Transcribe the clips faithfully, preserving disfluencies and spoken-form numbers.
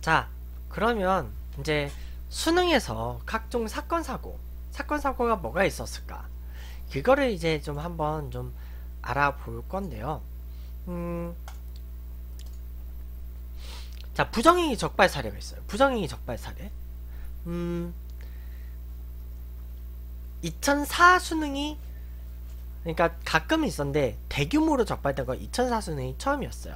자, 그러면 이제 수능에서 각종 사건 사고, 사건 사고가 뭐가 있었을까? 그거를 이제 좀 한번 좀 알아볼 건데요. 음, 자, 부정행위 적발 사례가 있어요. 부정행위 적발 사례. 음, 이천사 수능이 그러니까 가끔 있었는데 대규모로 적발된 건 이천사 수능이 처음이었어요.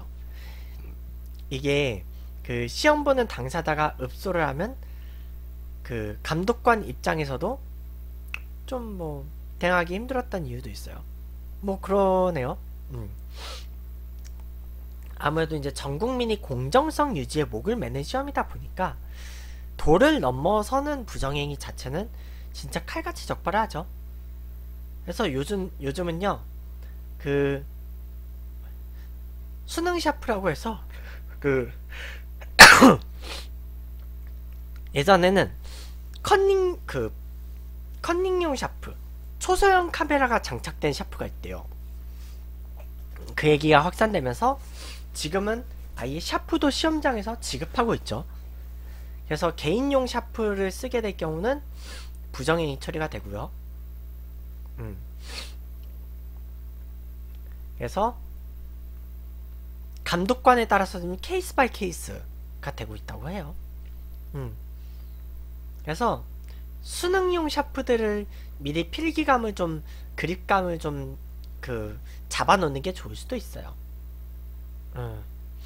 이게 그 시험 보는 당사자가 읍소를 하면 그 감독관 입장에서도 좀 뭐 대응하기 힘들었던 이유도 있어요. 뭐 그러네요. 음. 아무래도 이제 전 국민이 공정성 유지에 목을 매는 시험이다 보니까 도를 넘어서는 부정행위 자체는 진짜 칼같이 적발하죠. 그래서 요즘 요즘은요 그 수능 샤프라고 해서 그 예전에는 컨닝 그 컨닝용 샤프 초소형 카메라가 장착된 샤프가 있대요. 그 얘기가 확산되면서 지금은 아예 샤프도 시험장에서 지급하고 있죠. 그래서 개인용 샤프를 쓰게 될 경우는 부정행위 처리가 되고요. 음. 그래서 감독관에 따라서 좀 케이스 바이 케이스가 되고 있다고 해요. 음. 그래서 수능용 샤프들을 미리 필기감을 좀 그립감을 좀 그 잡아놓는 게 좋을 수도 있어요. 음.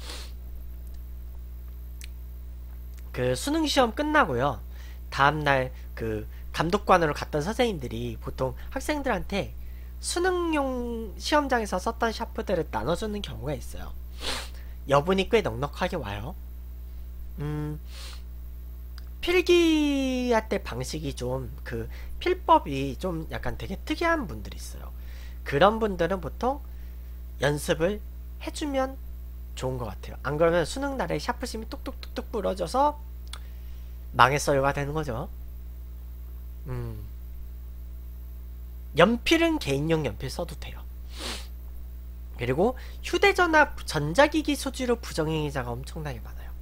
그 수능 시험 끝나고요. 다음날 그 감독관으로 갔던 선생님들이 보통 학생들한테 수능용 시험장에서 썼던 샤프들을 나눠주는 경우가 있어요. 여분이 꽤 넉넉하게 와요. 음, 필기할 때 방식이 좀 그 필법이 좀 약간 되게 특이한 분들이 있어요. 그런 분들은 보통 연습을 해주면 좋은 것 같아요. 안 그러면 수능 날에 샤프심이 뚝뚝뚝뚝 부러져서 망했어요가 되는 거죠. 음. 연필은 개인용 연필 써도 돼요. 그리고 휴대전화 전자기기 소지로 부정행위자가 엄청나게 많아요.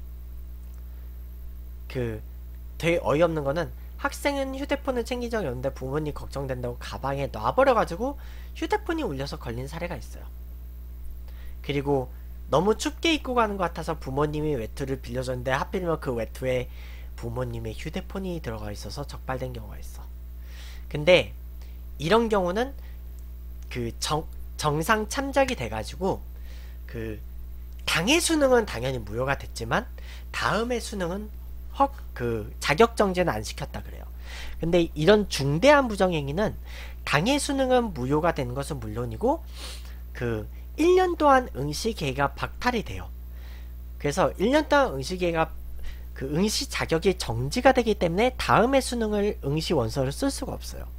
그 되게 어이없는 거는 학생은 휴대폰을 챙긴 적이 없는데 부모님 걱정된다고 가방에 놔버려가지고 휴대폰이 울려서 걸린 사례가 있어요. 그리고 너무 춥게 입고 가는 것 같아서 부모님이 외투를 빌려줬는데 하필이면 그 외투에 부모님의 휴대폰이 들어가 있어서 적발된 경우가 있어. 근데 이런 경우는 그 정, 정상 참작이 돼가지고 그 당해 수능은 당연히 무효가 됐지만 다음에 수능은 헉 그 자격정지는 안 시켰다 그래요. 근데 이런 중대한 부정행위는 당해 수능은 무효가 되는 것은 물론이고 그 일 년 동안 응시 기회가 박탈이 돼요. 그래서 일 년 동안 응시 기회가 그 응시 자격이 정지가 되기 때문에 다음에 수능을 응시 원서를 쓸 수가 없어요.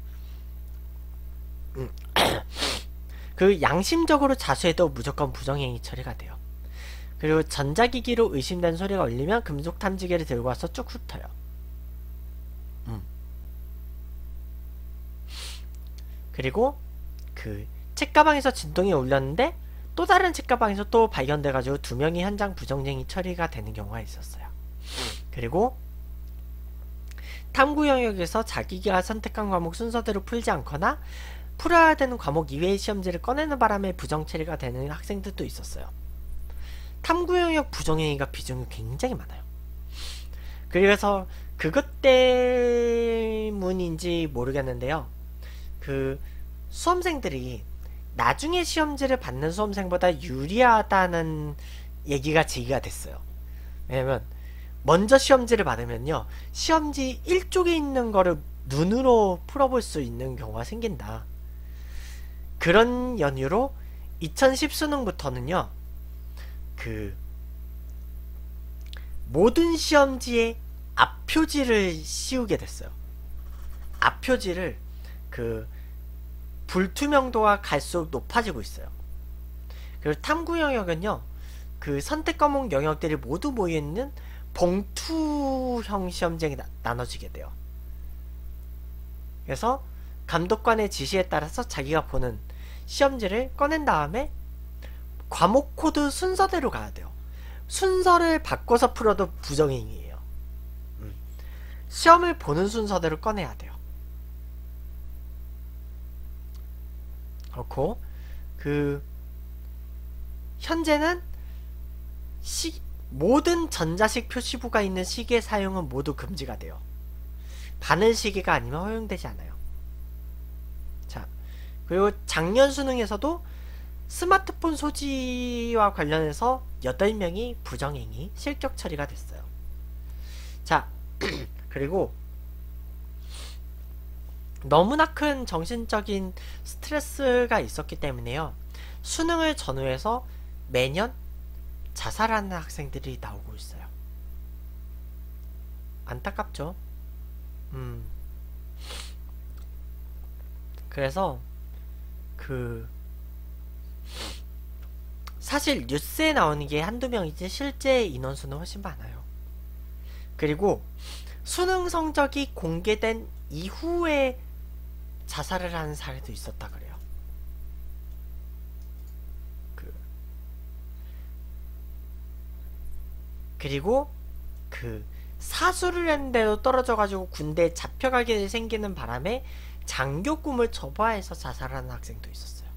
음. 그 양심적으로 자수해도 무조건 부정행위 처리가 돼요. 그리고 전자기기로 의심된 소리가 울리면 금속 탐지기를 들고 와서 쭉 훑어요. 음. 그리고 그 책가방에서 진동이 울렸는데 또 다른 책가방에서 또 발견돼가지고 두 명이 현장 부정행위 처리가 되는 경우가 있었어요. 그리고 탐구 영역에서 자기가 선택한 과목 순서대로 풀지 않거나 풀어야 되는 과목 이외의 시험지를 꺼내는 바람에 부정 처리가 되는 학생들도 있었어요. 탐구 영역 부정행위가 비중이 굉장히 많아요. 그래서 그것 때문인지 모르겠는데요. 그 수험생들이 나중에 시험지를 받는 수험생보다 유리하다는 얘기가 제기가 됐어요. 왜냐면 먼저 시험지를 받으면요 시험지 일쪽에 있는 거를 눈으로 풀어볼 수 있는 경우가 생긴다. 그런 연유로 이천십 수능부터는요 그 모든 시험지에 앞표지를 씌우게 됐어요. 앞표지를 그 불투명도가 갈수록 높아지고 있어요. 그리고 탐구 영역은요 그 선택 과목 영역들이 모두 모여있는 봉투형 시험지에 나, 나눠지게 돼요. 그래서 감독관의 지시에 따라서 자기가 보는 시험지를 꺼낸 다음에 과목 코드 순서대로 가야 돼요. 순서를 바꿔서 풀어도 부정행위예요. 음. 시험을 보는 순서대로 꺼내야 돼요. 그렇고 그 현재는 시, 모든 전자식 표시부가 있는 시계 사용은 모두 금지가 돼요. 바늘 시계가 아니면 허용되지 않아요. 자, 그리고 작년 수능에서도 스마트폰 소지와 관련해서 여덟 명이 부정행위 실격 처리가 됐어요. 자, 그리고 너무나 큰 정신적인 스트레스가 있었기 때문에요. 수능을 전후해서 매년 자살하는 학생들이 나오고 있어요. 안타깝죠? 음. 그래서 그 사실 뉴스에 나오는 게 한두 명이지 실제 인원수는 훨씬 많아요. 그리고 수능 성적이 공개된 이후에 자살을 하는 사례도 있었다 그래요. 그 그리고 그 사수를 했는데도 떨어져가지고 군대에 잡혀가게 생기는 바람에 장교 꿈을 접어해서 자살하는 학생도 있었어요.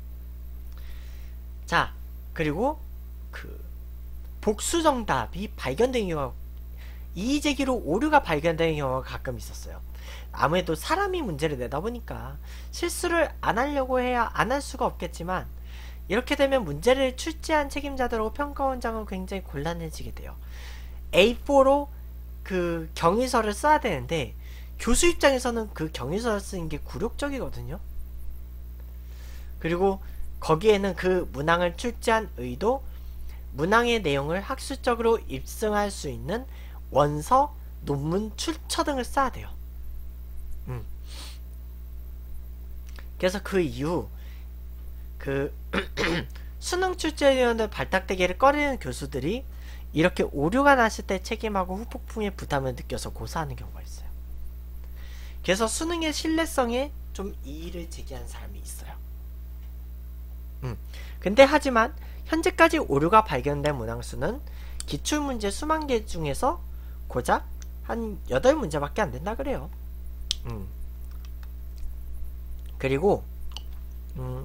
자, 그리고 그 복수 정답이 발견된 경우가 이의제기로 오류가 발견되는 경우가 가끔 있었어요. 아무래도 사람이 문제를 내다 보니까 실수를 안 하려고 해야 안 할 수가 없겠지만 이렇게 되면 문제를 출제한 책임자들하고 평가원장은 굉장히 곤란해지게 돼요. 에이 포로 그 경위서를 써야 되는데 교수 입장에서는 그 경위서를 쓰는 게 굴욕적이거든요. 그리고 거기에는 그 문항을 출제한 의도, 문항의 내용을 학술적으로 입증할 수 있는 원서, 논문 출처 등을 써야 돼요. 음. 그래서 그 이후 그 수능 출제위원들 발탁대기를 꺼리는 교수들이 이렇게 오류가 났을 때 책임하고 후폭풍의 부담을 느껴서 고사하는 경우가 있어요. 그래서 수능의 신뢰성에 좀 이의를 제기한 사람이 있어요. 음. 근데 하지만 현재까지 오류가 발견된 문항수는 기출문제 수만 개 중에서 고작 한 여덟 문제밖에 안 된다 그래요. 음. 그리고 음.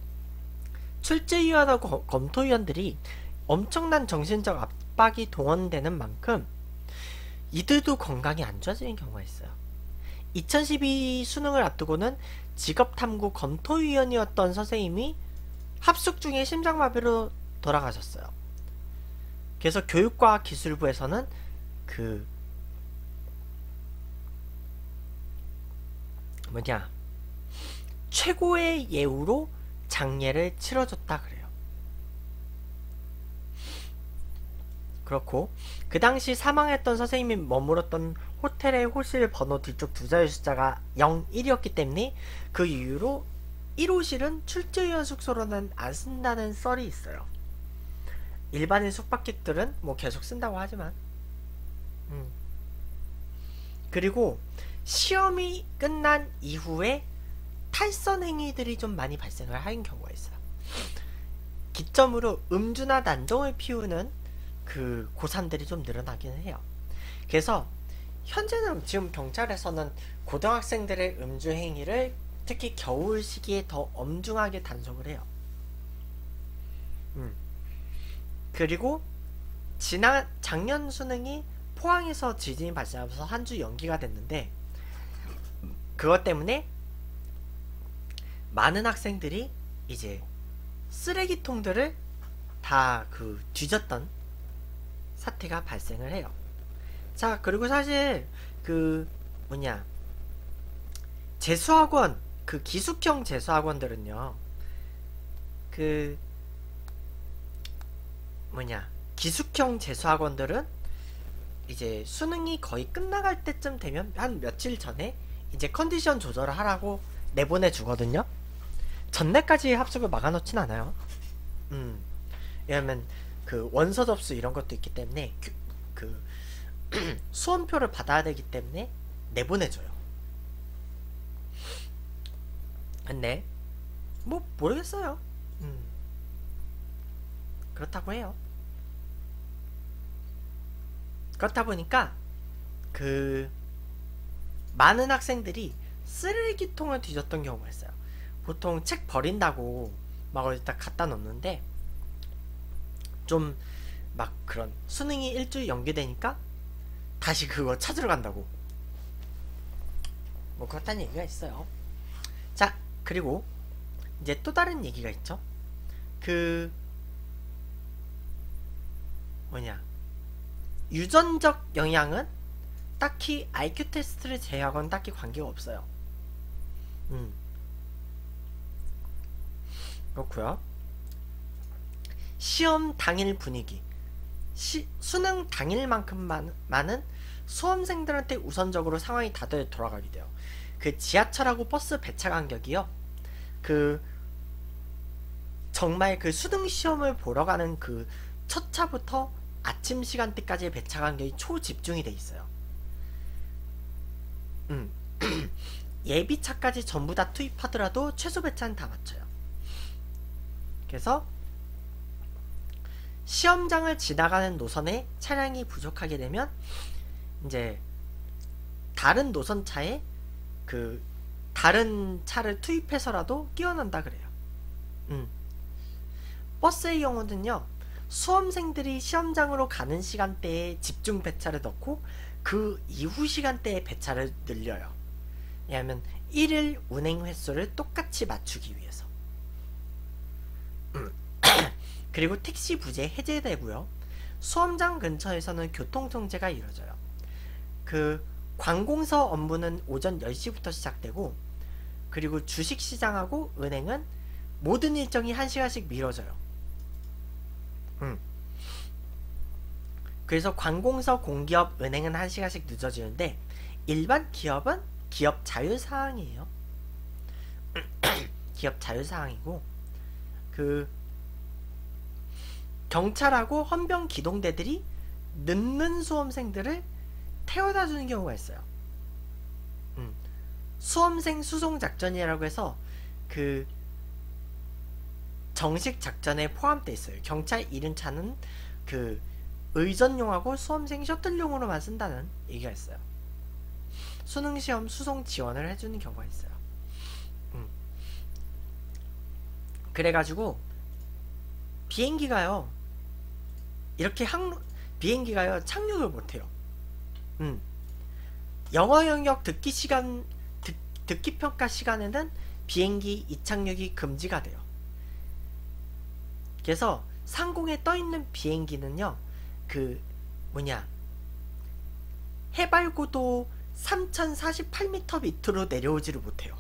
출제위원하고 검토위원들이 엄청난 정신적 압박이 동원되는 만큼 이들도 건강이 안 좋아지는 경우가 있어요. 이천십이 수능을 앞두고는 직업탐구 검토위원이었던 선생님이 합숙 중에 심장마비로 돌아가셨어요. 그래서 교육과학기술부에서는 그 뭐냐 최고의 예우로 장례를 치러줬다 그래요. 그렇고 그 당시 사망했던 선생님이 머물었던 호텔의 호실 번호 뒤쪽 두 자리 숫자가 영일이었기 때문에 그 이유로 일 호실은 출제위원 숙소로는 안 쓴다는 썰이 있어요. 일반인 숙박객들은 뭐 계속 쓴다고 하지만 음. 그리고 시험이 끝난 이후에 탈선 행위들이 좀 많이 발생을 하는 경우가 있어요. 기점으로 음주나 난동을 피우는 그 고삼들이 좀 늘어나기는 해요. 그래서 현재는 지금 경찰에서는 고등학생들의 음주 행위를 특히 겨울 시기에 더 엄중하게 단속을 해요. 음. 그리고 지난 작년 수능이 포항에서 지진이 발생하면서 한 주 연기가 됐는데 그것 때문에 많은 학생들이 이제 쓰레기통들을 다 그 뒤졌던 사태가 발생을 해요. 자, 그리고 사실 그 뭐냐 재수학원 그 기숙형 재수학원들은요 그 뭐냐 기숙형 재수학원들은 이제 수능이 거의 끝나갈 때쯤 되면 한 며칠 전에 이제 컨디션 조절을 하라고 내보내 주거든요. 전날까지 합숙을 막아놓진 않아요. 음, 왜냐면 그 원서 접수 이런 것도 있기 때문에 그, 그 수험표를 받아야 되기 때문에 내보내줘요. 근데 뭐 모르겠어요. 음, 그렇다고 해요. 그렇다 보니까 그 많은 학생들이 쓰레기통을 뒤졌던 경우가 있어요. 보통 책 버린다고 막 어디다 갖다 놓는데 좀 막 그런 수능이 일주일 연기되니까 다시 그거 찾으러 간다고 뭐 그렇다는 얘기가 있어요. 자, 그리고 이제 또 다른 얘기가 있죠. 그 뭐냐, 유전적 영향은 딱히 아이큐 테스트를 제외하고는 딱히 관계가 없어요. 음 그렇고요. 시험 당일 분위기, 시, 수능 당일만큼만은 수험생들한테 우선적으로 상황이 다들 돌아가게 돼요. 그 지하철하고 버스 배차 간격이요, 그 정말 그 수능 시험을 보러 가는 그 첫 차부터 아침 시간대까지의 배차 간격이 초집중이 돼 있어요. 음. 예비차까지 전부 다 투입하더라도 최소 배차는 다 맞춰요. 그래서 시험장을 지나가는 노선에 차량이 부족하게 되면 이제 다른 노선차에 그 다른 차를 투입해서라도 끼워난다 그래요. 음. 버스의 경우는요, 수험생들이 시험장으로 가는 시간대에 집중 배차를 넣고 그 이후 시간대에 배차를 늘려요. 왜냐하면 일일 운행 횟수를 똑같이 맞추기 위해서. 그리고 택시 부재 해제되고요. 수험장 근처에서는 교통통제가 이루어져요. 그 관공서 업무는 오전 열 시부터 시작되고, 그리고 주식시장하고 은행은 모든 일정이 한 시간씩 미뤄져요. 음. 그래서 관공서, 공기업, 은행은 한 시간씩 늦어지는데 일반 기업은 기업 자율사항이에요. 기업 자율사항이고, 그 경찰하고 헌병 기동대들이 늦는 수험생들을 태워다 주는 경우가 있어요. 음. 수험생 수송 작전이라고 해서 그 정식 작전에 포함되어 있어요. 경찰 이륜차는 그 의전용하고 수험생 셔틀용으로만 쓴다는 얘기가 있어요. 수능시험 수송 지원을 해주는 경우가 있어요. 음. 그래가지고 비행기가요, 이렇게 항 비행기가요 착륙을 못해요. 음. 영어 영역 듣기 시간 듣, 듣기 평가 시간에는 비행기 이착륙이 금지가 돼요. 그래서 상공에 떠있는 비행기는요, 그 뭐냐, 해발고도 삼천사십팔 미터 밑으로 내려오지를 못해요.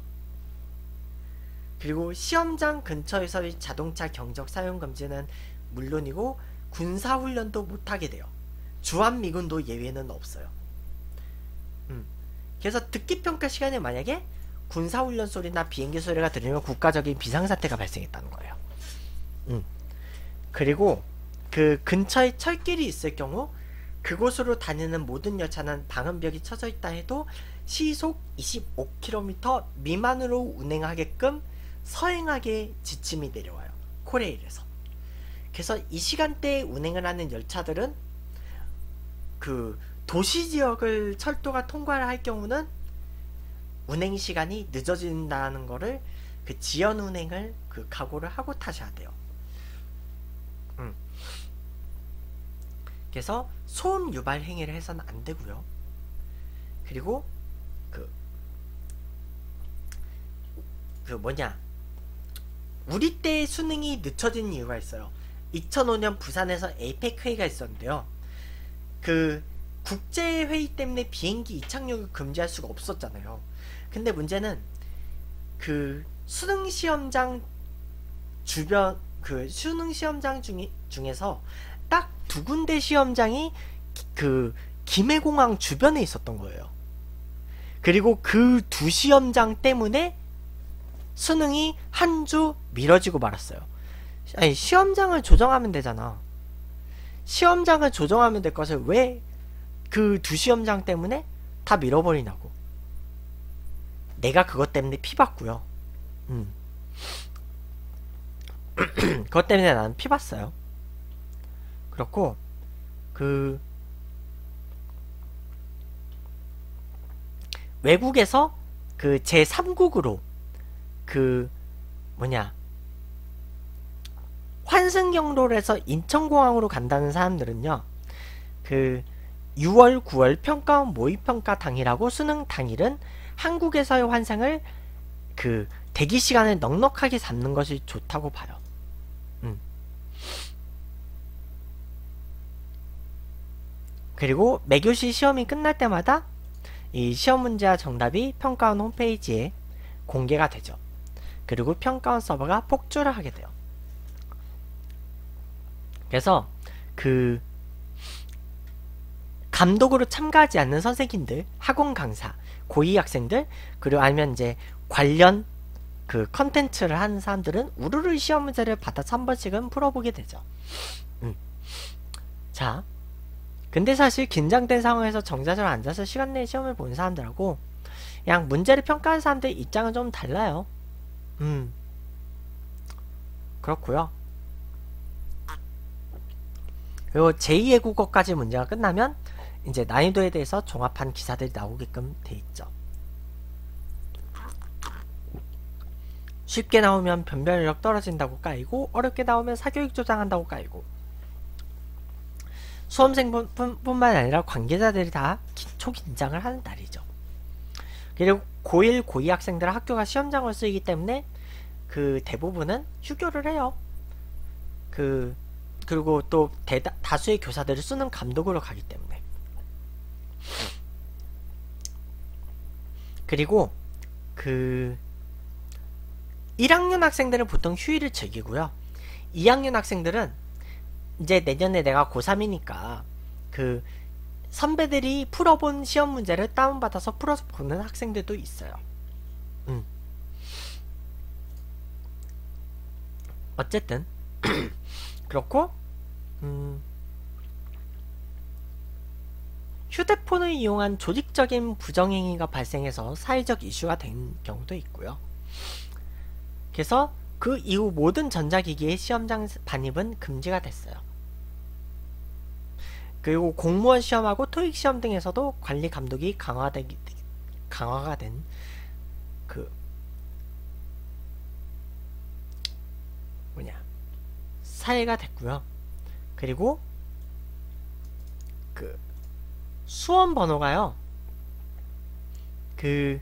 그리고 시험장 근처에서의 자동차 경적 사용 금지는 물론이고 군사훈련도 못하게 돼요. 주한미군도 예외는 없어요. 음. 그래서 듣기평가 시간에 만약에 군사훈련 소리나 비행기 소리가 들리면 국가적인 비상사태가 발생했다는 거예요. 음. 그리고 그 근처에 철길이 있을 경우 그곳으로 다니는 모든 열차는 방음벽이 쳐져 있다 해도 시속 이십오 킬로미터 미만으로 운행하게끔 서행하게 지침이 내려와요. 코레일에서. 그래서 이 시간대에 운행을 하는 열차들은 그 도시지역을 철도가 통과를 할 경우는 운행시간이 늦어진다는 거를 그 지연운행을 그 각오를 하고 타셔야 돼요. 음. 그래서 소음 유발 행위를 해서는 안 되고요. 그리고 그, 그 뭐냐, 우리 때의 수능이 늦춰진 이유가 있어요. 이천오 년 부산에서 에이펙 회의가 있었는데요. 그 국제회의 때문에 비행기 이착륙을 금지할 수가 없었잖아요. 근데 문제는 그 수능시험장 주변, 그 수능시험장 중에, 중에서 딱 두 군데 시험장이 그 김해공항 주변에 있었던 거예요. 그리고 그 두 시험장 때문에 수능이 한 주 미뤄지고 말았어요. 아니, 시험장을 조정하면 되잖아. 시험장을 조정하면 될 것을 왜 그 두 시험장 때문에 다 밀어버리냐고. 내가 그것 때문에 피봤고요. 음. 그것 때문에 나는 피봤어요. 그렇고 그 외국에서 그 제삼국으로 그 뭐냐 환승경로를 해서 인천공항으로 간다는 사람들은요, 그 유월, 구월 평가원 모의평가 당일하고 수능 당일은 한국에서의 환승을 그 대기 시간을 넉넉하게 잡는 것이 좋다고 봐요. 음. 그리고 매교시 시험이 끝날 때마다 이 시험 문제와 정답이 평가원 홈페이지에 공개가 되죠. 그리고 평가원 서버가 폭주를 하게 돼요. 그래서 그 감독으로 참가하지 않는 선생님들, 학원 강사, 고이 학생들, 그리고 아니면 이제 관련 그 컨텐츠를 하는 사람들은 우르르 시험 문제를 받아서 한 번씩은 풀어보게 되죠. 음. 자, 근데 사실 긴장된 상황에서 정자세로 앉아서 시간 내에 시험을 보는 사람들하고 그냥 문제를 평가하는 사람들 입장은 좀 달라요. 음. 그렇고요. 그리고 제이의 국어까지 문제가 끝나면 이제 난이도에 대해서 종합한 기사들이 나오게끔 돼 있죠. 쉽게 나오면 변별력 떨어진다고 까이고, 어렵게 나오면 사교육 조장한다고 까이고, 수험생뿐만 아니라 관계자들이 다 초긴장을 하는 날이죠. 그리고 고일, 고이 학생들은 학교가 시험장을 쓰이기 때문에 그 대부분은 휴교를 해요. 그 그리고 또 대다, 다수의 교사들을 수능 감독으로 가기 때문에. 그리고 그 일 학년 학생들은 보통 휴일을 즐기고요. 이 학년 학생들은 이제 내년에 내가 고삼이니까 그 선배들이 풀어본 시험 문제를 다운받아서 풀어서 보는 학생들도 있어요. 음. 어쨌든 그렇고 음, 휴대폰을 이용한 조직적인 부정행위가 발생해서 사회적 이슈가 된 경우도 있고요. 그래서 그 이후 모든 전자기기의 시험장 반입은 금지가 됐어요. 그리고 공무원 시험하고 토익 시험 등에서도 관리 감독이 강화되, 강화가 된 그 뭐냐 사회가 됐고요. 그리고 그 수험 번호가요, 그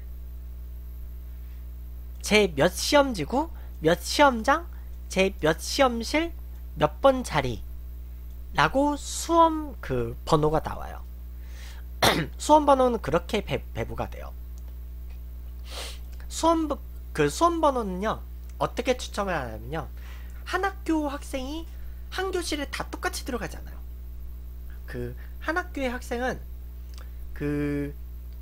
제 몇 시험지구, 몇 시험장, 제 몇 시험실, 몇 번 자리 라고 수험 그 번호가 나와요. 수험 번호는 그렇게 배, 배부가 돼요. 수험 그 수험 번호는요 어떻게 추첨을 하냐면요, 한 학교 학생이 한 교실에 다 똑같이 들어가지 않아요. 그 한 학교의 학생은 그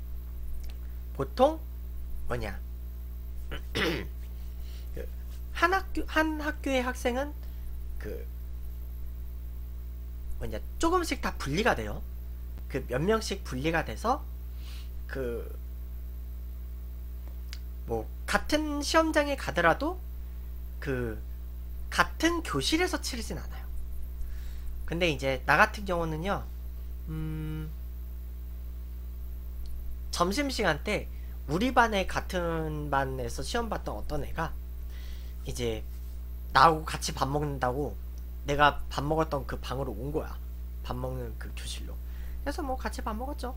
보통 뭐냐 그 한 학교 한 학교의 학생은 그 뭐냐 조금씩 다 분리가 돼요. 그 몇 명씩 분리가 돼서 그 뭐 같은 시험장에 가더라도 그 같은 교실에서 치르진 않아요. 근데 이제 나 같은 경우는요, 음 점심시간 때 우리 반에 같은 반에서 시험 봤던 어떤 애가 이제 나하고 같이 밥 먹는다고 내가 밥 먹었던 그 방으로 온 거야. 밥 먹는 그 교실로. 그래서 뭐 같이 밥 먹었죠.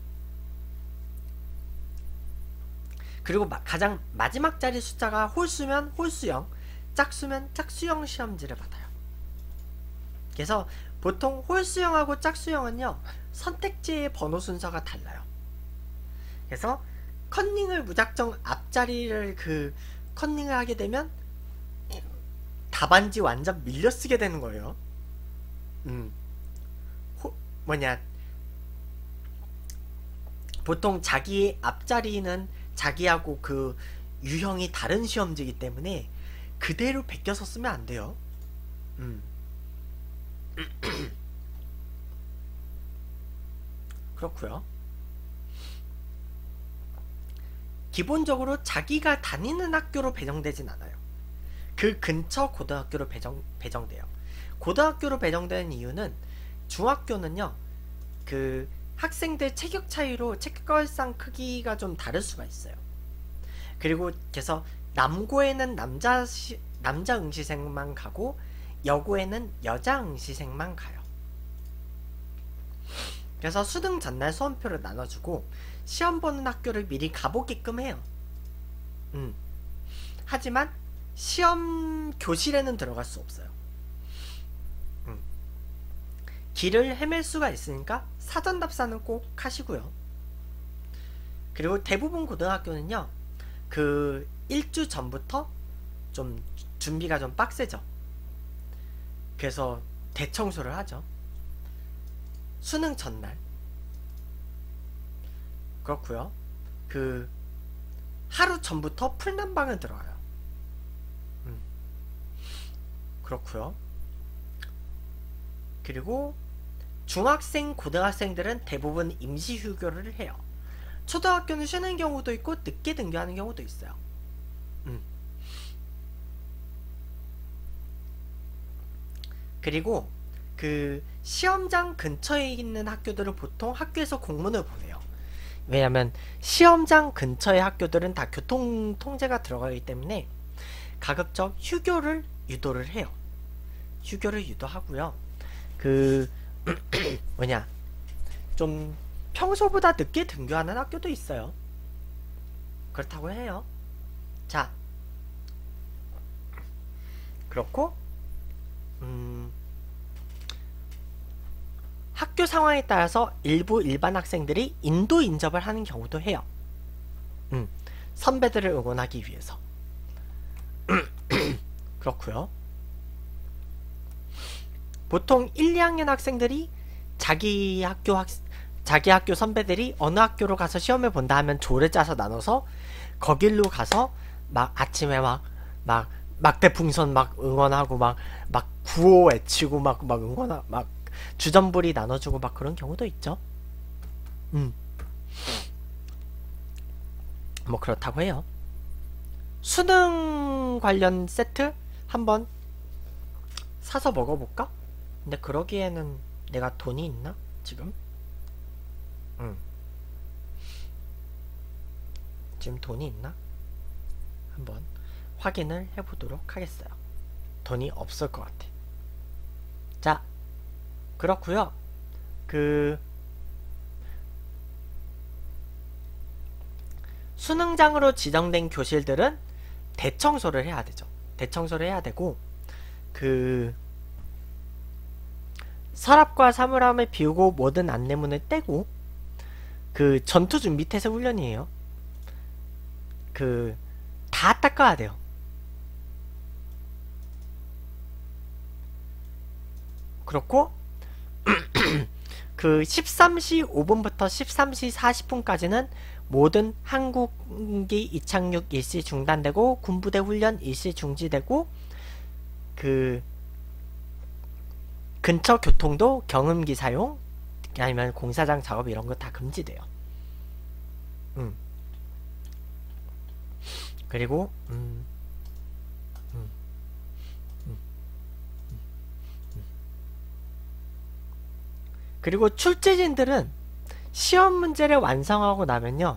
그리고 마, 가장 마지막 자리 숫자가 홀수면 홀수형, 짝수면 짝수형 시험지를 받아요. 그래서 보통 홀수형하고 짝수형은요 선택지의 번호 순서가 달라요. 그래서 컨닝을 무작정 앞자리를 그 컨닝을 하게 되면 답안지 완전 밀려 쓰게 되는 거예요. 음, 호, 뭐냐 보통 자기의 앞자리는 자기하고 그 유형이 다른 시험지이기 때문에 그대로 베껴서 쓰면 안 돼요. 음. 그렇고요. 기본적으로 자기가 다니는 학교로 배정되진 않아요. 그 근처 고등학교로 배정, 배정돼요. 고등학교로 배정되는 이유는 중학교는요 그 학생들 체격 차이로 책걸상 크기가 좀 다를 수가 있어요. 그리고 그래서 남고에는 남자 시, 남자 응시생만 가고 여고에는 여자 응시생만 가요. 그래서 수능 전날 수험표를 나눠주고 시험 보는 학교를 미리 가보게끔 해요. 음. 하지만 시험 교실에는 들어갈 수 없어요. 음. 길을 헤맬 수가 있으니까 사전 답사는 꼭 하시고요. 그리고 대부분 고등학교는요, 그 일주 전부터 좀 준비가 좀 빡세죠. 그래서 대청소를 하죠. 수능 전날. 그렇고요. 그 하루 전부터 풀난방을 들어와요. 음. 그렇고요. 그리고 중학생, 고등학생들은 대부분 임시휴교를 해요. 초등학교는 쉬는 경우도 있고 늦게 등교하는 경우도 있어요. 음. 그리고 그 시험장 근처에 있는 학교들은 보통 학교에서 공문을 보내요. 왜냐면 시험장 근처의 학교들은 다 교통 통제가 들어가기 때문에 가급적 휴교를 유도를 해요. 휴교를 유도하고요. 그 뭐냐, 좀 평소보다 늦게 등교하는 학교도 있어요. 그렇다고 해요. 자, 그렇고 음, 학교 상황에 따라서 일부 일반 학생들이 인도 인접을 하는 경우도 해요. 음, 선배들을 응원하기 위해서. 그렇고요. 보통 일, 이 학년 학생들이 자기 학교 학 자기 학교 선배들이 어느 학교로 가서 시험을 본다 하면 조를 짜서 나눠서 거길로 가서 막 아침에 막 막 막대풍선 막 응원하고 막 막 구호 외치고 막 막 응원하 막 주전부리 나눠주고 막 그런 경우도 있죠. 음. 뭐 그렇다고 해요. 수능 관련 세트 한번 사서 먹어볼까? 근데 그러기에는 내가 돈이 있나? 지금? 응. 지금 돈이 있나? 한번 확인을 해보도록 하겠어요. 돈이 없을 것 같아. 자, 그렇구요. 그 수능장으로 지정된 교실들은 대청소를 해야 되죠. 대청소를 해야 되고, 그 서랍과 사물함을 비우고 모든 안내문을 떼고, 그 전투 준비 태세 훈련이에요. 그 다 닦아야 돼요. 그렇고 그 십삼 시 오 분부터 십삼 시 사십 분까지는 모든 항공기 이착륙 일시 중단되고 군부대 훈련 일시 중지되고, 그 근처 교통도 경음기 사용 아니면 공사장 작업 이런 거 다 금지돼요. 음. 그리고 음. 음. 음. 그리고 출제진들은 시험 문제를 완성하고 나면요,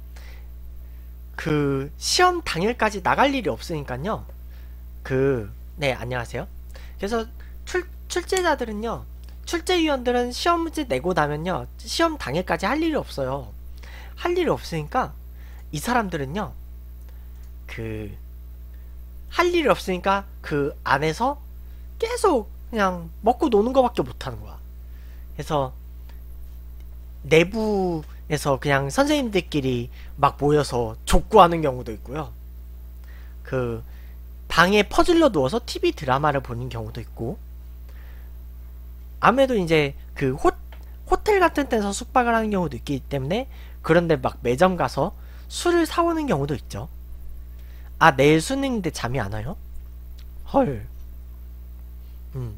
그 시험 당일까지 나갈 일이 없으니까요. 그 네, 안녕하세요. 그래서 출, 출제자들은요, 출제위원들은 시험 문제 내고 나면요 시험 당일까지 할 일이 없어요. 할 일이 없으니까 이 사람들은요, 그 할 일이 없으니까 그 안에서 계속 그냥 먹고 노는 거밖에 못하는 거야. 그래서 내부에서 그냥 선생님들끼리 막 모여서 족구하는 경우도 있고요. 그 방에 퍼즐로 누워서 티비 드라마를 보는 경우도 있고, 아무래도 이제 그 호, 호텔 같은 데서 숙박을 하는 경우도 있기 때문에 그런데 막 매점 가서 술을 사오는 경우도 있죠. 아, 내일 수능인데 잠이 안 와요? 헐. 음.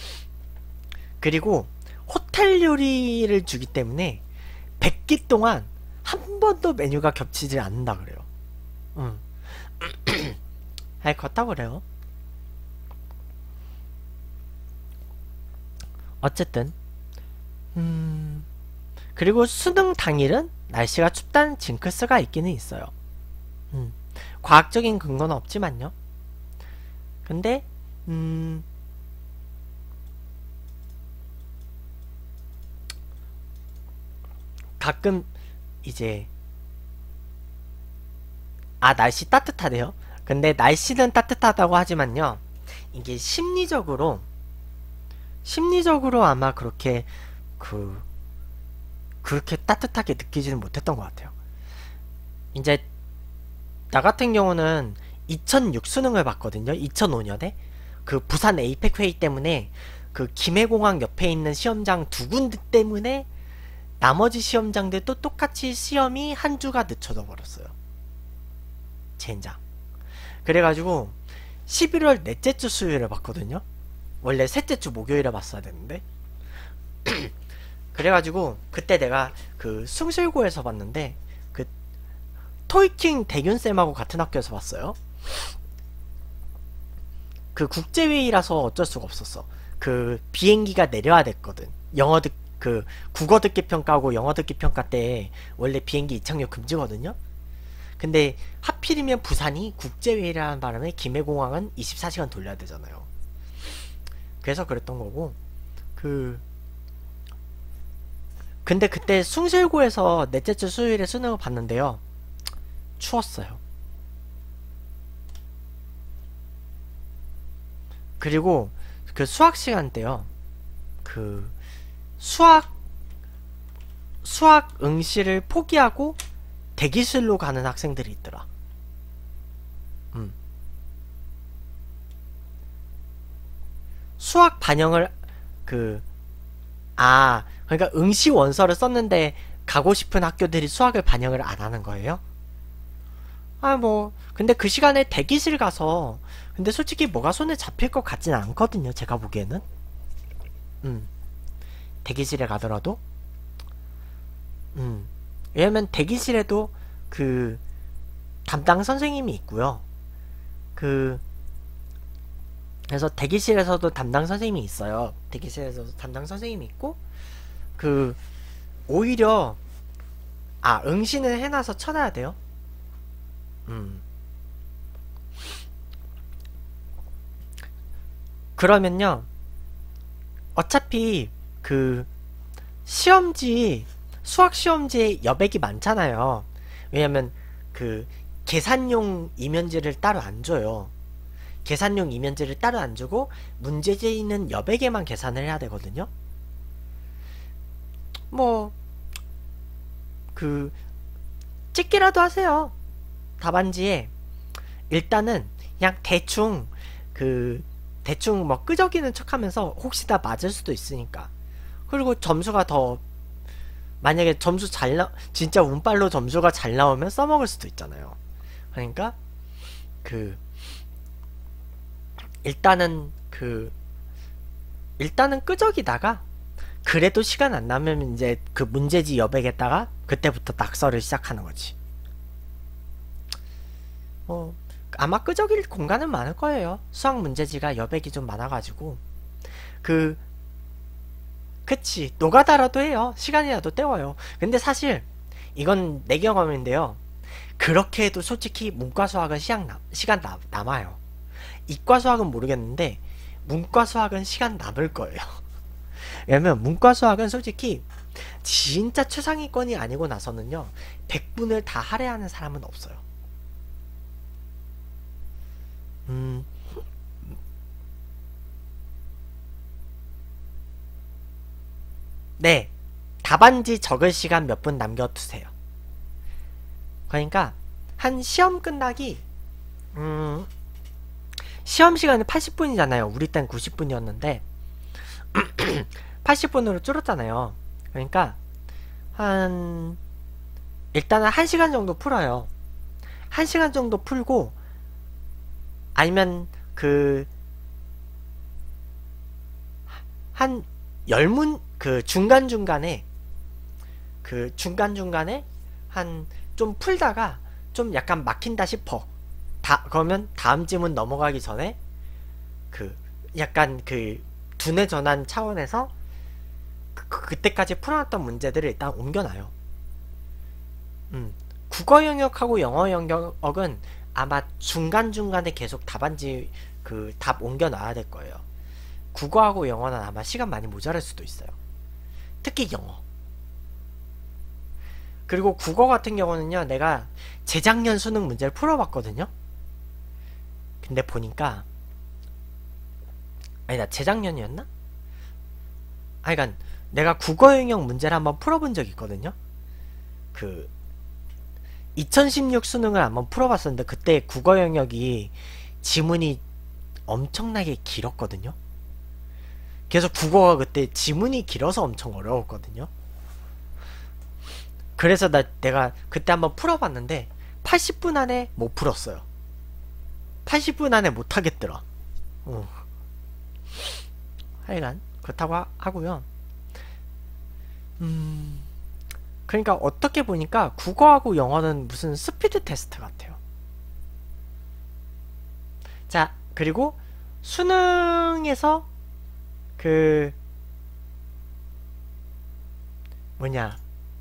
그리고 호텔 요리를 주기 때문에 백 끼 동안 한 번도 메뉴가 겹치지 않는다 그래요. 응. 아이, 그렇다고 그래요. 어쨌든 음 그리고 수능 당일은 날씨가 춥다는 징크스가 있기는 있어요. 음, 과학적인 근거는 없지만요. 근데 음, 가끔 이제 아 날씨 따뜻하대요. 근데 날씨는 따뜻하다고 하지만요. 이게 심리적으로 심리적으로 아마 그렇게 그 그렇게 따뜻하게 느끼지는 못했던 것 같아요. 이제 나 같은 경우는 이천육 수능을 봤거든요. 이천오 년에 그 부산 에이펙 회의 때문에 그 김해공항 옆에 있는 시험장 두 군데 때문에 나머지 시험장들도 똑같이 시험이 한 주가 늦춰져 버렸어요. 젠장. 그래가지고 십일월 넷째 주 수요일에 봤거든요. 원래 셋째 주 목요일에 봤어야 되는데 그래가지고 그때 내가 그 숭실고에서 봤는데 그 토이킹 대균쌤하고 같은 학교에서 봤어요. 그 국제회의라서 어쩔 수가 없었어. 그 비행기가 내려야 됐거든. 영어 듣, 그 국어 듣기 평가하고 영어 듣기 평가 때 원래 비행기 이착륙 금지거든요. 근데 하필이면 부산이 국제회의라는 바람에 김해공항은 이십사 시간 돌려야 되잖아요. 그래서 그랬던 거고 그 근데 그때 숭실고에서 넷째 주 수요일에 수능을 봤는데요. 추웠어요. 그리고 그 수학 시간 때요. 그 수학 수학 응시를 포기하고 대기실로 가는 학생들이 있더라. 음. 수학 반영을 그 아, 그러니까 응시 원서를 썼는데 가고 싶은 학교들이 수학을 반영을 안 하는 거예요? 아, 뭐 근데 그 시간에 대기실 가서 근데 솔직히 뭐가 손에 잡힐 것 같지는 않거든요. 제가 보기에는. 음. 대기실에 가더라도 음. 왜냐면 대기실에도 그 담당 선생님이 있고요. 그 그래서 대기실에서도 담당 선생님이 있어요. 대기실에서도 담당 선생님이 있고 그 오히려 아 응시는 해놔서 쳐놔야 돼요. 음. 그러면요 어차피 그 시험지 수학 시험지에 여백이 많잖아요. 왜냐면 그 계산용 이면지를 따로 안 줘요. 계산용 이면지를 따로 안 주고 문제지에 있는 여백에만 계산을 해야 되거든요. 뭐 그 찍기라도 하세요. 답안지에 일단은 그냥 대충 그 대충 뭐 끄적이는 척하면서 혹시 다 맞을 수도 있으니까. 그리고 점수가 더 만약에 점수 잘 나 진짜 운빨로 점수가 잘 나오면 써먹을 수도 있잖아요. 그러니까 그 일단은 그 일단은 끄적이다가 그래도 시간 안 나면 이제 그 문제지 여백에다가 그때부터 낙서를 시작하는 거지. 어 아마 끄적일 공간은 많을 거예요. 수학 문제지가 여백이 좀 많아가지고 그 그치 노가다라도 해요. 시간이라도 때워요. 근데 사실 이건 내 경험인데요. 그렇게 해도 솔직히 문과 수학은 시간, 남, 시간 남, 남아요. 이과 수학은 모르겠는데 문과 수학은 시간 남을 거예요. 왜냐면 문과 수학은 솔직히 진짜 최상위권이 아니고 나서는요 백 분을 다 할애하는 사람은 없어요. 음 네, 답안지 적을 시간 몇 분 남겨두세요. 그러니까 한 시험 끝나기 음 시험 시간은 팔십 분이잖아요. 우리 땐 구십 분이었는데 팔십 분으로 줄었잖아요. 그러니까 한 일단은 한 시간 정도 풀어요. 한 시간 정도 풀고 아니면 그 한 열 문 그 중간중간에 그 중간중간에 한 좀 풀다가 좀 약간 막힌다 싶어. 다 그러면 다음 질문 넘어가기 전에 그 약간 그 두뇌 전환 차원에서 그, 그때까지 풀어놨던 문제들을 일단 옮겨놔요. 음, 국어 영역하고 영어 영역은 아마 중간중간에 계속 답안지 그 답 옮겨놔야 될 거예요. 국어하고 영어는 아마 시간 많이 모자랄 수도 있어요. 특히 영어. 그리고 국어 같은 경우는요, 내가 재작년 수능 문제를 풀어봤거든요. 근데 보니까 아니 나 재작년이었나? 아니 그니까 내가 국어 영역 문제를 한번 풀어본 적이 있거든요. 그 이천십육 수능을 한번 풀어봤었는데 그때 국어 영역이 지문이 엄청나게 길었거든요. 그래서 국어가 그때 지문이 길어서 엄청 어려웠거든요. 그래서 나 내가 그때 한번 풀어봤는데 팔십 분 안에 못 풀었어요. 팔십 분 안에 못 하겠더라. 어. 하여간 그렇다고 하, 하고요. 음, 그러니까 어떻게 보니까 국어하고 영어는 무슨 스피드 테스트 같아요. 자, 그리고 수능에서 그 뭐냐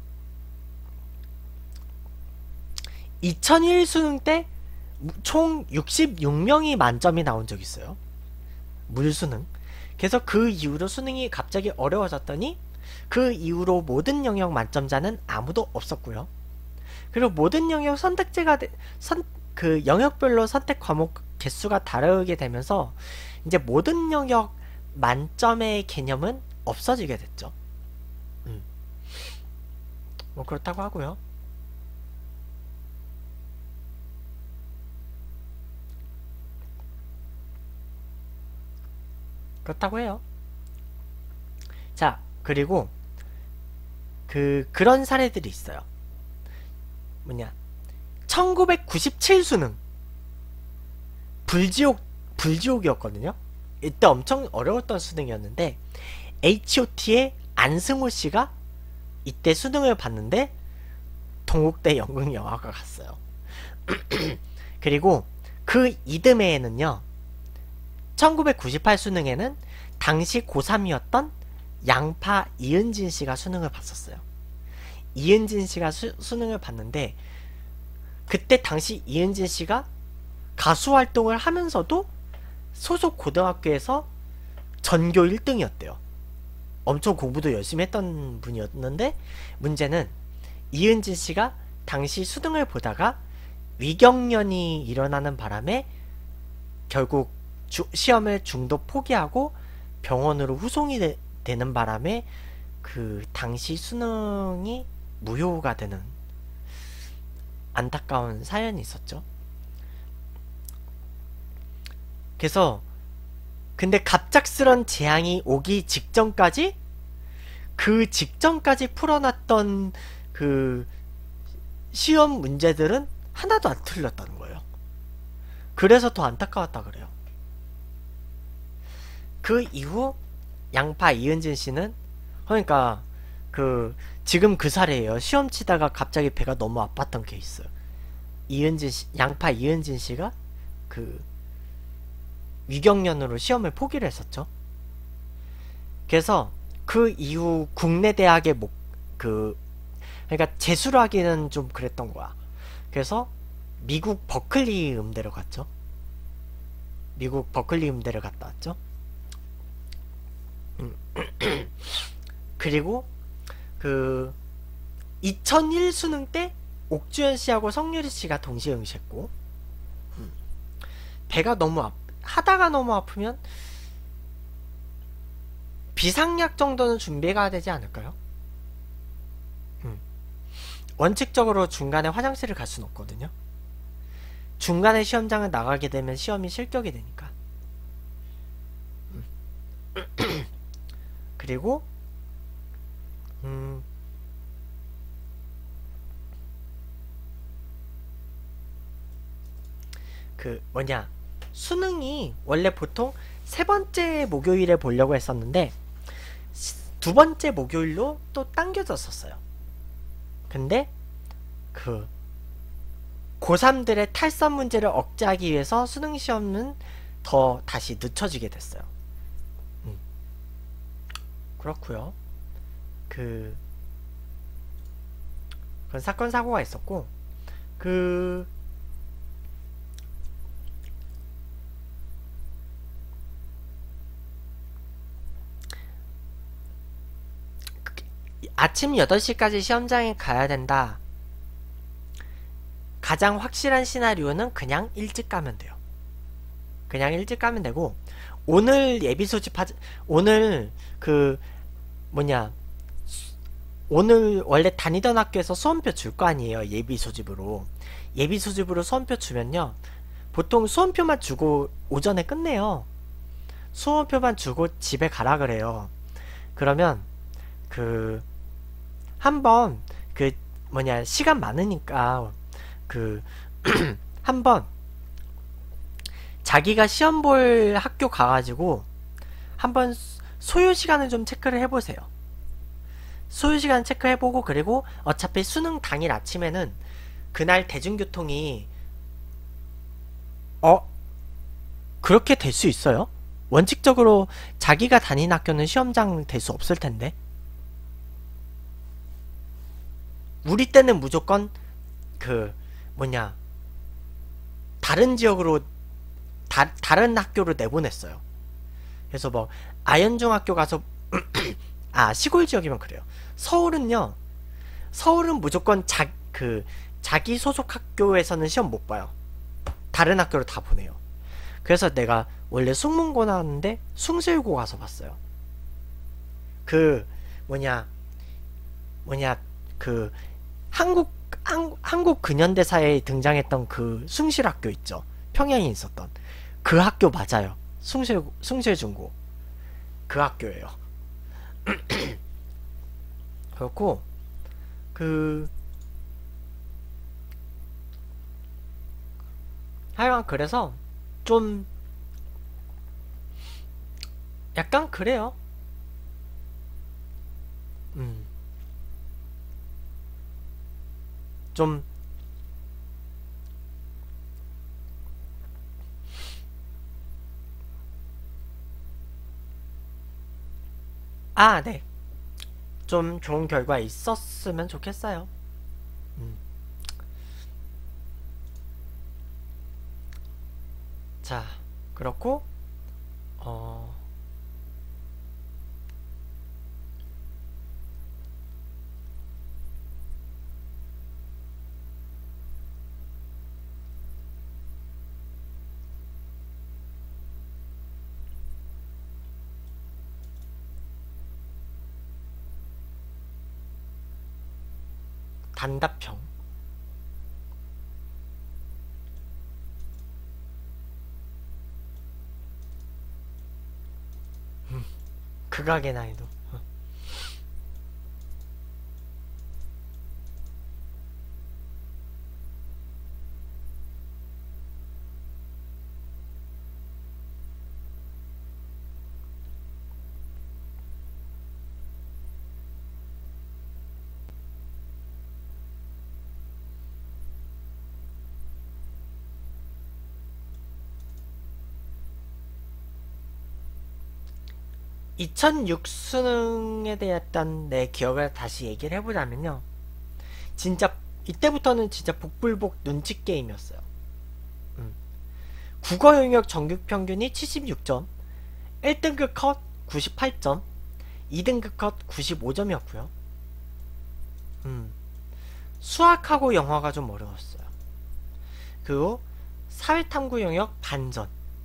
이천일 수능 때 총 육십육 명이 만점이 나온 적 있어요. 물수능. 그래서 그 이후로 수능이 갑자기 어려워졌더니 그 이후로 모든 영역 만점자는 아무도 없었고요. 그리고 모든 영역 선택제가 되, 선, 그 영역별로 선택 과목 개수가 다르게 되면서 이제 모든 영역 만점의 개념은 없어지게 됐죠. 음. 뭐 그렇다고 하고요. 그렇다고 해요. 자, 그리고 그 그런 사례들이 있어요. 뭐냐, 천구백구십칠 수능 불지옥 불지옥이었거든요. 이때 엄청 어려웠던 수능이었는데 에이치오티의 안승호 씨가 이때 수능을 봤는데 동국대 연극영화과 갔어요. 그리고 그 이듬해에는요, 천구백구십팔 수능에는 당시 고삼이었던 양파 이은진 씨가 수능을 봤었어요. 이은진 씨가 수, 수능을 봤는데 그때 당시 이은진 씨가 가수 활동을 하면서도 소속 고등학교에서 전교 일 등이었대요. 엄청 공부도 열심히 했던 분이었는데 문제는 이은진 씨가 당시 수능을 보다가 위경련이 일어나는 바람에 결국 주, 시험을 중도 포기하고 병원으로 후송이 되, 되는 바람에 그 당시 수능이 무효가 되는 안타까운 사연이 있었죠. 그래서 근데 갑작스런 재앙이 오기 직전까지 그 직전까지 풀어놨던 그 시험 문제들은 하나도 안 틀렸다는 거예요. 그래서 더 안타까웠다 그래요. 그 이후 양파 이은진 씨는 그러니까 그 지금 그 사례예요. 시험 치다가 갑자기 배가 너무 아팠던 케이스. 이은진 씨, 양파 이은진 씨가 그 위경련으로 시험을 포기를 했었죠. 그래서 그 이후 국내 대학에 목, 그 그러니까 재수를 하기는 좀 그랬던 거야. 그래서 미국 버클리 음대를 갔죠. 미국 버클리 음대를 갔다 왔죠. 그리고 그 이천일 수능 때 옥주현 씨하고 성유리 씨가 동시에 응시했고, 음. 배가 너무 아 하다가 너무 아프면 비상약 정도는 준비가 되지 않을까요? 음. 원칙적으로 중간에 화장실을 갈 수는 없거든요. 중간에 시험장을 나가게 되면 시험이 실격이 되니까. 음. 그리고 음, 그 뭐냐, 수능이 원래 보통 세 번째 목요일에 보려고 했었는데 두 번째 목요일로 또 당겨졌었어요. 근데 그 고삼들의 탈선 문제를 억제하기 위해서 수능 시험은 더 다시 늦춰지게 됐어요. 음. 그렇고요. 그 그런 사건 사고가 있었고 그 아침 여덟 시까지 시험장에 가야 된다. 가장 확실한 시나리오는 그냥 일찍 가면 돼요. 그냥 일찍 가면 되고 오늘 예비 소집하지 오늘 그 뭐냐 오늘 원래 다니던 학교에서 수험표 줄 거 아니에요. 예비 소집으로 예비 소집으로 수험표 주면요 보통 수험표만 주고 오전에 끝내요. 수험표만 주고 집에 가라 그래요. 그러면 그 한번 그 뭐냐 시간 많으니까 그 한번 자기가 시험 볼 학교 가가지고 한번 소요 시간을 좀 체크를 해보세요. 소요 시간 체크해보고 그리고 어차피 수능 당일 아침에는 그날 대중교통이 어? 그렇게 될 수 있어요? 원칙적으로 자기가 다닌 학교는 시험장 될 수 없을 텐데. 우리 때는 무조건 그 뭐냐 다른 지역으로 다, 다른 학교로 내보냈어요. 그래서 뭐 아현중학교 가서 아 시골 지역이면 그래요. 서울은요 서울은 무조건 자, 그 자기 소속 학교에서는 시험 못 봐요. 다른 학교로 다 보내요. 그래서 내가 원래 숙문고 나왔는데 숭실고 가서 봤어요. 그 뭐냐 뭐냐 그 한국 한, 한국 근현대사에 등장했던 그 숭실학교 있죠. 평양에 있었던 그 학교 맞아요. 숭실 숭실중고 그 학교예요. 그렇고 그 하여간 그래서 좀 약간 그래요. 음. 좀 아, 네. 좀 좋은 결과 있었으면 좋겠어요. 음. 자, 그렇고 어 단답형. 음. 극악의 난이도. 어. 이천육 수능에 대했던 내 기억을 다시 얘기를 해보자면요. 진짜 이때부터는 진짜 복불복 눈치 게임이었어요. 음. 국어 영역 정규 평균이 칠십육 점, 일 등급 컷 구십팔 점, 이 등급 컷 구십오 점이었고요. 음. 수학하고 영어가 좀 어려웠어요. 그리고 사회탐구 영역 반전.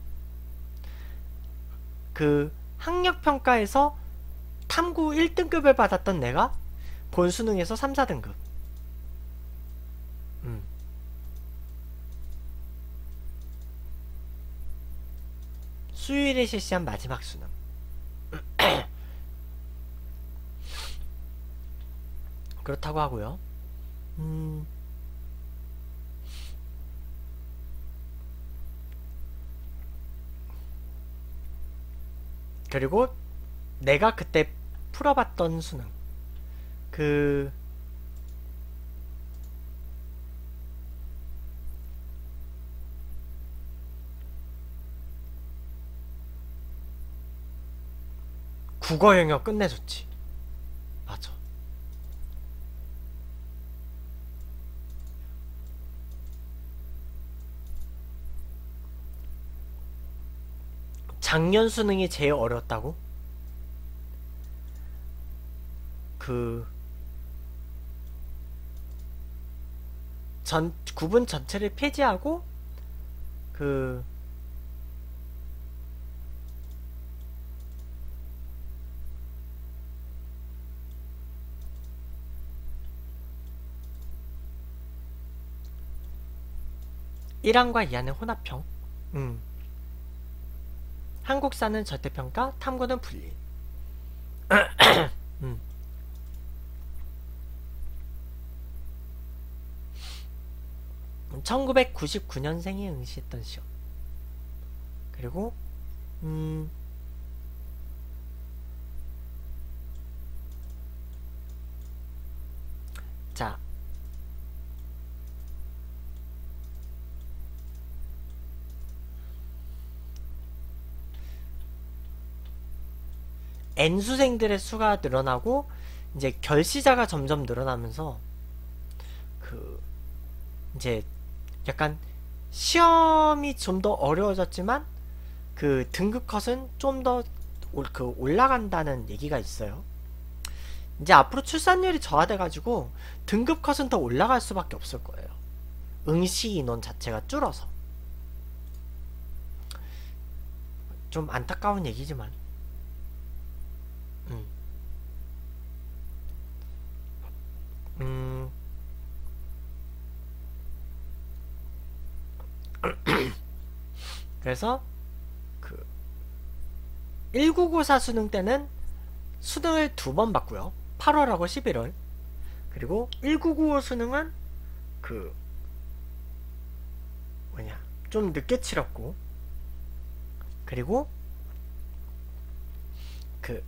그 학력평가에서 탐구 일 등급을 받았던 내가 본수능에서 삼, 사 등급. 음. 수요일에 실시한 마지막 수능. 그렇다고 하고요. 음. 그리고 내가 그때 풀어봤던 수능. 그 국어 영역 끝내줬지. 맞아. 작년 수능이 제일 어려웠다고? 그 전 구분 전체를 폐지하고 그 일 항과 이 항의 혼합형. 음. 한국사는 절대평가, 탐구는 분리. 음. 천구백구십구 년생이 응시했던 시험. 그리고 음. 자, N수생들의 수가 늘어나고 이제 결시자가 점점 늘어나면서 그 이제 약간 시험이 좀 더 어려워졌지만 그 등급 컷은 좀 더 그 올라간다는 얘기가 있어요. 이제 앞으로 출산율이 저하돼가지고 등급 컷은 더 올라갈 수밖에 없을 거예요. 응시 인원 자체가 줄어서. 좀 안타까운 얘기지만 음. 음. 그래서 그 천구백구십사 수능 때는 수능을 두 번 봤고요. 팔월하고 십일월. 그리고 천구백구십오 수능은 그 뭐냐 좀 늦게 치렀고, 그리고 그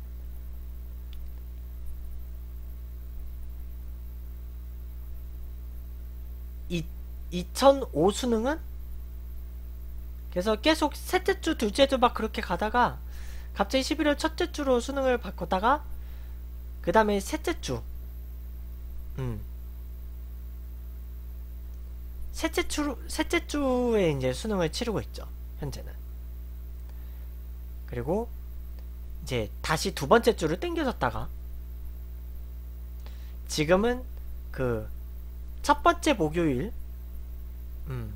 이, 이천오 수능은 그래서 계속 셋째 주, 둘째 주 막 그렇게 가다가 갑자기 십일월 첫째 주로 수능을 바꿨다가 그 다음에 셋째 주 음. 셋째 주, 셋째 주에 이제 수능을 치르고 있죠. 현재는. 그리고 이제 다시 두 번째 주를 땡겨졌다가 지금은 그 첫 번째 목요일 음.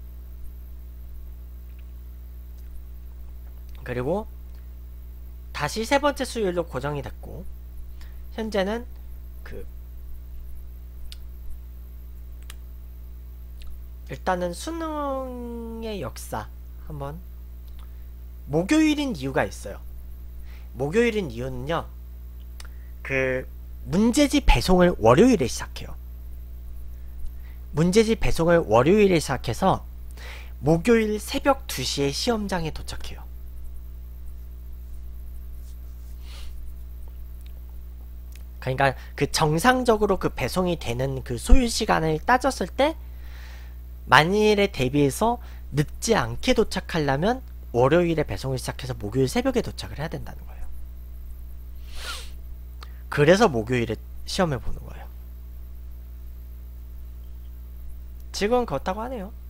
그리고 다시 세 번째 수요일로 고정이 됐고, 현재는 그 일단은 수능의 역사 한번. 목요일인 이유가 있어요. 목요일인 이유는요, 그 문제지 배송을 월요일에 시작해요. 문제지 배송을 월요일에 시작해서 목요일 새벽 두 시에 시험장에 도착해요. 그러니까 그 정상적으로 그 배송이 되는 그 소요 시간을 따졌을 때 만일에 대비해서 늦지 않게 도착하려면 월요일에 배송을 시작해서 목요일 새벽에 도착을 해야 된다는 거예요. 그래서 목요일에 시험을 보는 거예요. 지금은 그렇다고 하네요.